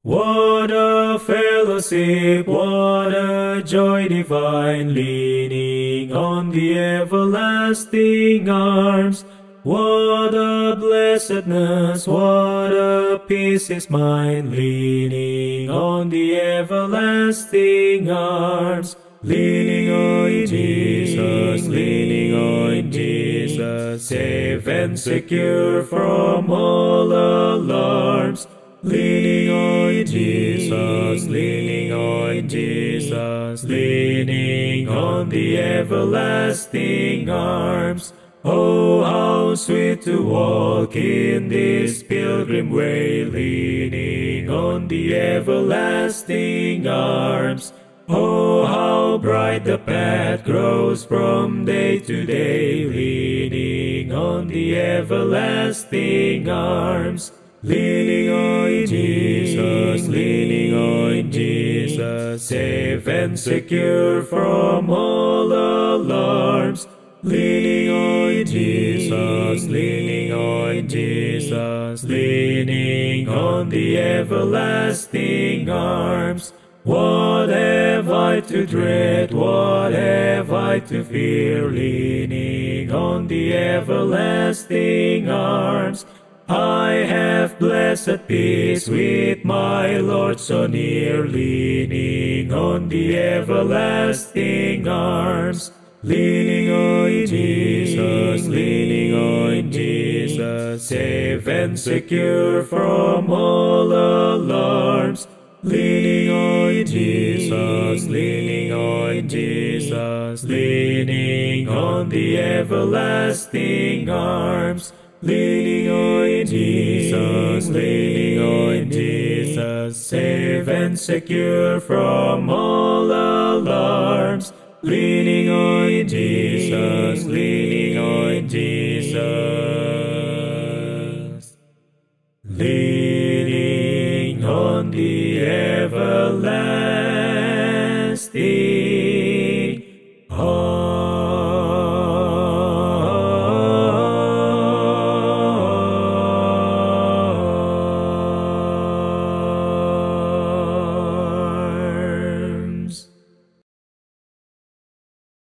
What a fellowship, what a joy divine, leaning on the everlasting arms. What a blessedness, what a peace is mine, leaning on the everlasting arms. Leaning on Jesus, leaning on Jesus, safe and secure from all alarms. Leaning on Jesus, leaning on Jesus, leaning on the everlasting arms. Oh, how sweet to walk in this pilgrim way, leaning on the everlasting arms. Oh, how bright the path grows from day to day, leaning on the everlasting arms. Leaning on Jesus, leaning on Jesus, safe and secure from all alarms. Leaning on Jesus, leaning on Jesus, leaning on the everlasting arms. What have I to dread, what have I to fear, leaning on the everlasting arms? I have blessed peace with my Lord so near, leaning on the everlasting arms. Leaning on Jesus, leaning on Jesus, safe and secure from all alarms. Leaning on Jesus, leaning on Jesus, leaning on the everlasting arms. Leaning on Jesus, leaning on Jesus, safe and secure from all alarms. Leaning on Jesus, leaning on Jesus, leaning on the everlasting